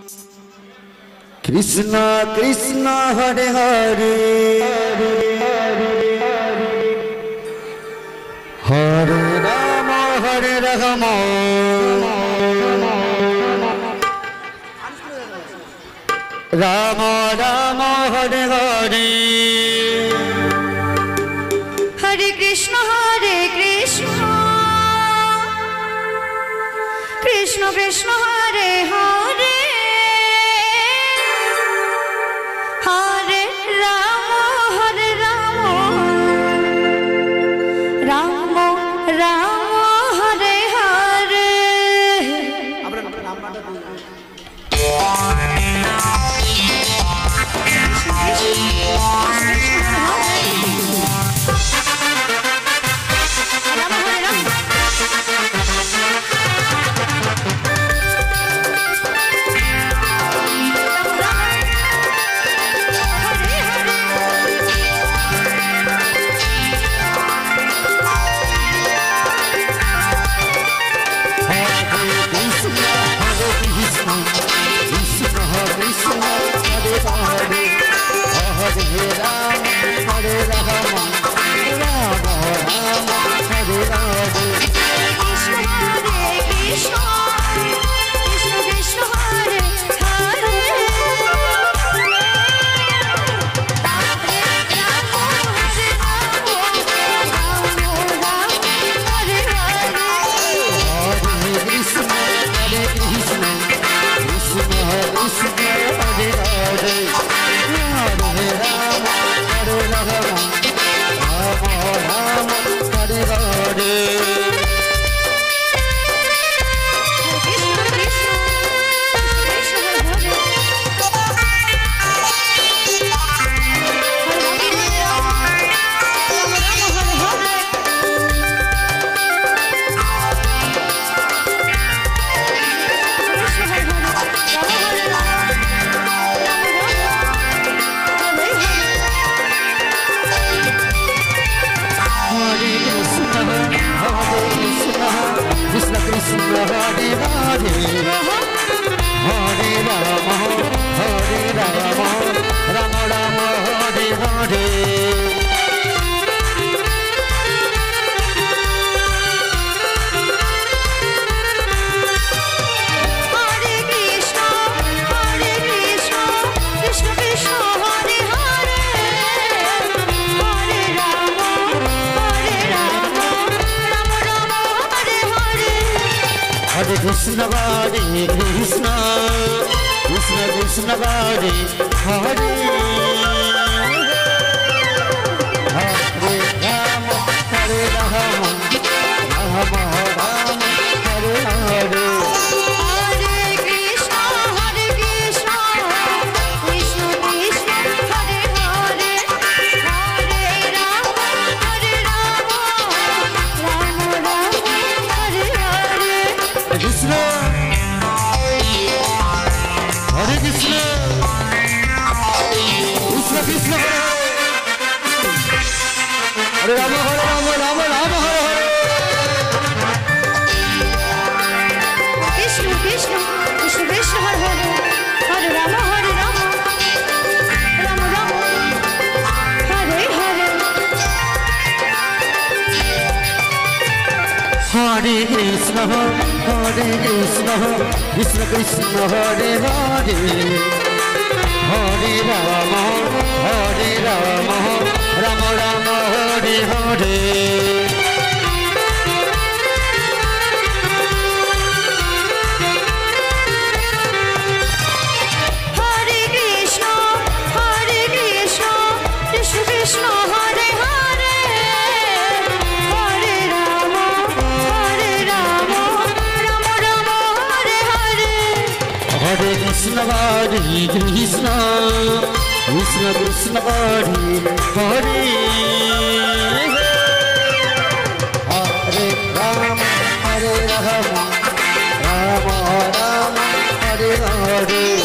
Krishna Krishna Hare Hare Hare Ram Ram Ram Hare Hare Hare Krishna Krishna Krishna Hare Hare Hare Ram Ram Ram Hare Hare Krishna Hare Krishna Krishna Krishna Hare Hare Hare Ram Ram Ram Hare Hare Hare Ram Ram Ram Hare Hare Krishna Krishna Krishna Krishna Hare Hare Hare Ram Ram Ram Hare Hare Hare Krishna Krishna Krishna Hare Hare Hare Ram Ram Ram Hare Hare Hare Krishna Krishna Krishna Hare Hare Hare Ram Ram Hare Hare